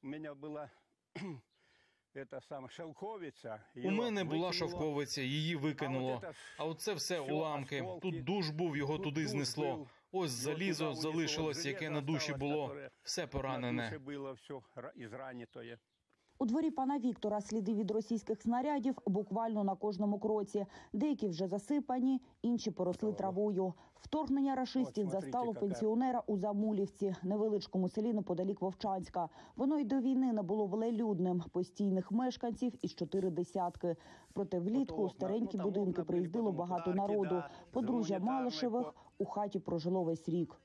У мене була шовковиця. У мене була шовковиця, її викинуло. А оце все уламки. Тут душ був, його туди знесло. Ось залізо залишилось, яке на душі було. Все поранене. У дворі пана Віктора сліди від російських снарядів буквально на кожному кроці. Деякі вже засипані, інші поросли травою. Вторгнення рашистів застало пенсіонера у Замулівці, невеличкому селі неподалік Вовчанська. Воно й до війни не було велелюдним, постійних мешканців із 4 десятки. Проте влітку у старенькі будинки приїздило багато народу. Подружжя Малишевих у хаті прожило весь рік.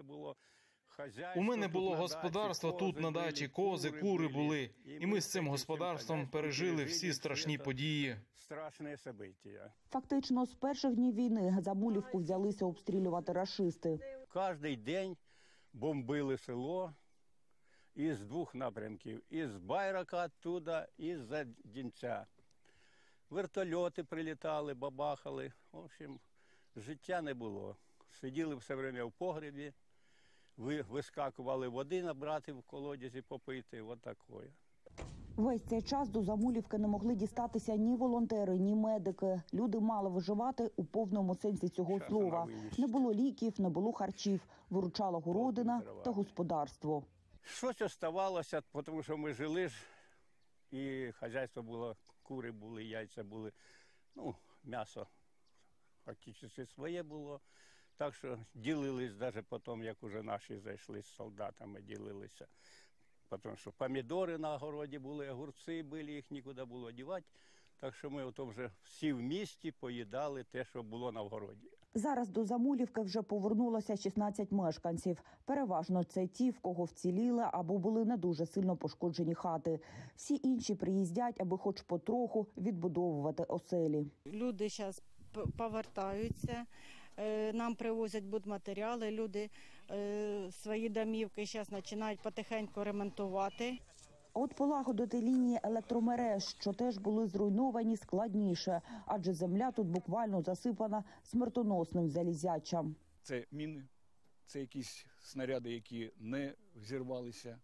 У мене було господарство тут на дачі, кози, кури були. І ми з цим господарством пережили всі страшні події. Фактично, з перших днів війни Замулівку взялися обстрілювати рашисти. Кожен день бомбили село із 2 напрямків. Із Байрака оттуда, із Дінця. Вертольоти прилітали, бабахали. В общем, життя не було. Сиділи все время в погребі. Вискакували води набрати в колодязі, попити, от такое. Весь цей час до Замулівки не могли дістатися ні волонтери, ні медики. Люди мали виживати у повному сенсі цього слова. Не було ліків, не було харчів. Виручала городина та господарство. Щось оставалося, тому що ми жили ж, і хазяйство було, кури були, яйця були, м'ясо фактично своє було. Так що ділились навіть потім, як уже наші зайшли з солдатами, ділилися. Тому що помідори на огороді були, огурці були, їх нікуди було дівати. Так що ми ото вже всі в місті поїдали те, що було на огороді. Зараз до Замулівки вже повернулося 16 мешканців. Переважно це ті, в кого вціліли або були не дуже сильно пошкоджені хати. Всі інші приїздять, аби хоч потроху відбудовувати оселі. Люди зараз повертаються, нам привозять будматеріали, люди свої домівки зараз починають потихеньку ремонтувати. А от полагодити лінії електромереж, що теж були зруйновані, складніше, адже земля тут буквально засипана смертоносним залізячам. Це міни, це якісь снаряди, які не взірвалися.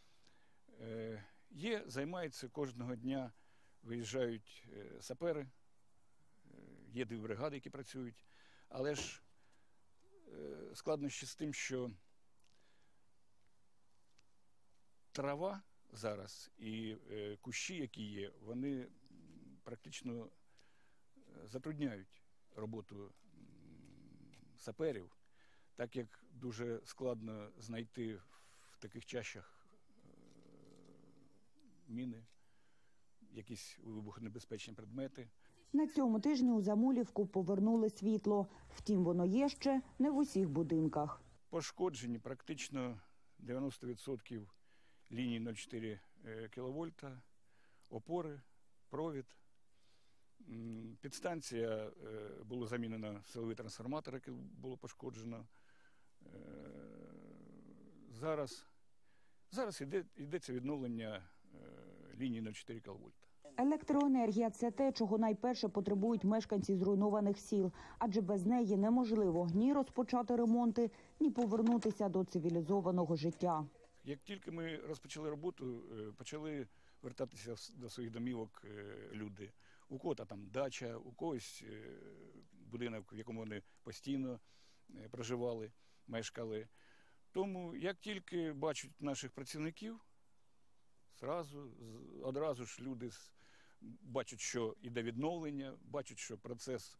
Займаються кожного дня, виїжджають сапери, є 2 бригади, які працюють, але ж складнощі з тим, що трава зараз і кущі, які є, вони практично затрудняють роботу саперів, так як дуже складно знайти в таких чащах міни, якісь вибухонебезпечні предмети. На цьому тижні у Замулівку повернули світло. Втім, воно є ще не в усіх будинках. Пошкоджені практично 90% ліній 0,4 кВт, опори, провід. Підстанція, було замінено силовий трансформатор, який було пошкоджено. Зараз йдеться відновлення лінії 0,4 кВт. Електроенергія – це те, чого найперше потребують мешканці зруйнованих сіл. Адже без неї неможливо ні розпочати ремонти, ні повернутися до цивілізованого життя. Як тільки ми розпочали роботу, почали вертатися до своїх домівок люди. У кого-то там дача, у когось будинок, в якому вони постійно проживали, мешкали. Тому як тільки бачать наших працівників, одразу ж люди бачать, що йде відновлення, бачать, що процес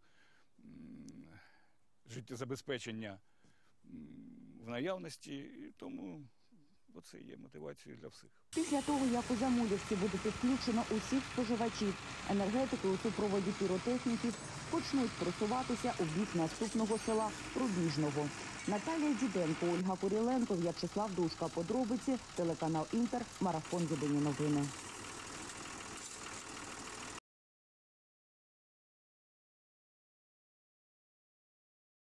життєзабезпечення в наявності, і тому оце є мотивацією для всіх. Після того, як у Замулівці буде підключено усіх споживачів, енергетики у супроводі піротехніків почнуть просуватися у бік наступного села Рубіжного. Наталія Діденко, Ольга Куріленко, В'ячеслав Душка. Подробиці, телеканал Інтер, марафон «Єдині новини».